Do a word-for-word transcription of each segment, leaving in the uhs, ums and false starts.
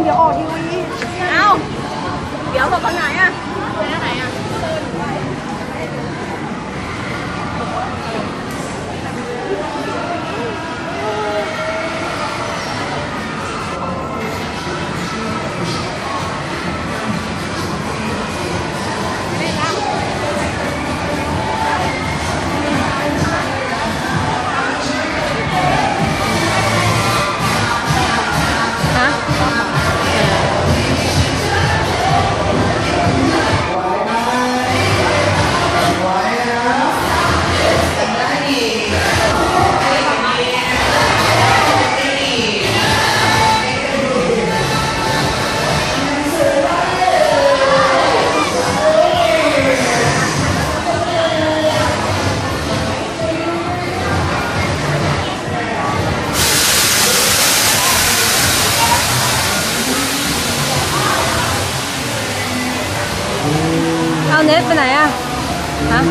ดี๋ยวออกทีวีเอ้าเดี๋ยวบอกคนไหนอ่ะไหนไหนอ่ะเอาเน็ตไปไหนอ่ะฮะ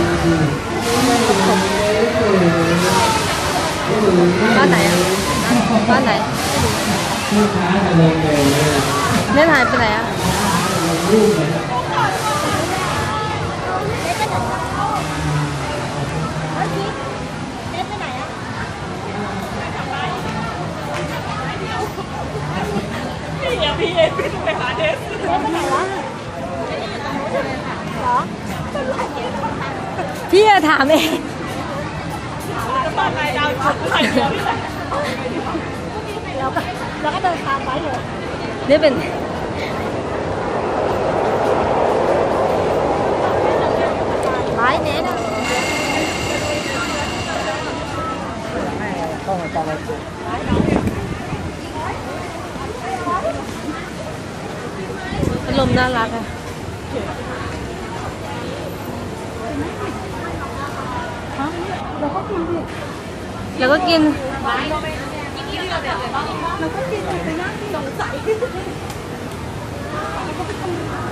บ้านไหนอ่ะบ้านไหนเน็ตหายไปไหนอ่ะพี่เอพี่ไปหาเน็ตเน็ตไปไหนวะพี่จะถามเองตอนไหนเราจุดไหนเราก็เราก็เดินตามไปเลยนี่เป็นไม้เน็ตอ่ะต้องมาจับเลยอารมณ์น่ารักอ่ะเราก็กินดิเราก็กินเราก็กินไปนั่งสงสัย